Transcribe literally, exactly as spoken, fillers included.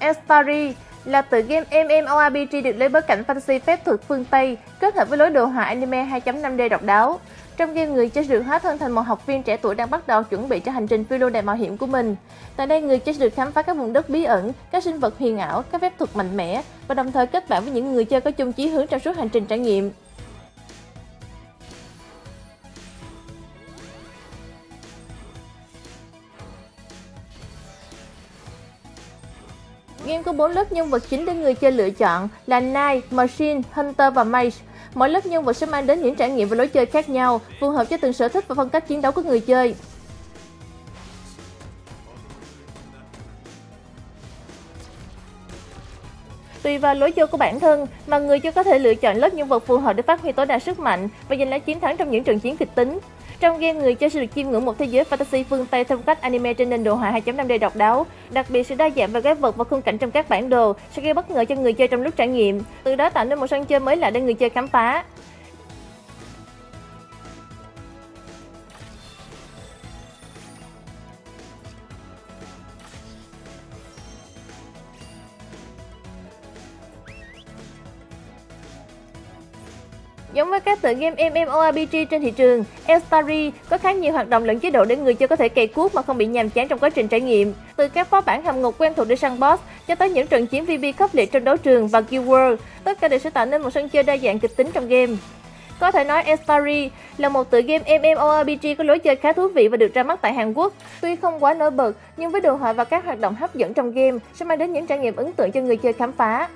Astari là tựa game MMORPG được lấy bối cảnh fantasy phép thuật phương Tây kết hợp với lối đồ họa anime hai chấm năm D độc đáo. Trong game, người chơi được hóa thân thành một học viên trẻ tuổi đang bắt đầu chuẩn bị cho hành trình phiêu lưu đầy mạo hiểm của mình. Tại đây, người chơi được khám phá các vùng đất bí ẩn, các sinh vật huyền ảo, các phép thuật mạnh mẽ và đồng thời kết bạn với những người chơi có chung chí hướng trong suốt hành trình trải nghiệm. Game có bốn lớp nhân vật chính để người chơi lựa chọn là Knight, Machine, Hunter và Mage. Mỗi lớp nhân vật sẽ mang đến những trải nghiệm và lối chơi khác nhau, phù hợp cho từng sở thích và phong cách chiến đấu của người chơi. Tùy vào lối chơi của bản thân mà người chơi có thể lựa chọn lớp nhân vật phù hợp để phát huy tối đa sức mạnh và giành lấy chiến thắng trong những trận chiến kịch tính. Trong game, người chơi sẽ được chiêm ngưỡng một thế giới fantasy phương Tây theo phong cách anime trên nền đồ họa hai chấm năm D độc đáo. Đặc biệt, sự đa dạng về quái vật và khung cảnh trong các bản đồ sẽ gây bất ngờ cho người chơi trong lúc trải nghiệm, từ đó tạo nên một sân chơi mới lạ để người chơi khám phá. Giống với các tựa game MMORPG trên thị trường, Astari có khá nhiều hoạt động lẫn chế độ để người chơi có thể cày cuốc mà không bị nhàm chán trong quá trình trải nghiệm. Từ các phó bản hầm ngục quen thuộc để săn boss cho tới những trận chiến pê vê khốc liệt trong đấu trường và Guild Wars, tất cả đều sẽ tạo nên một sân chơi đa dạng kịch tính trong game. Có thể nói Astari là một tựa game MMORPG có lối chơi khá thú vị và được ra mắt tại Hàn Quốc. Tuy không quá nổi bật, nhưng với đồ họa và các hoạt động hấp dẫn trong game sẽ mang đến những trải nghiệm ấn tượng cho người chơi khám phá.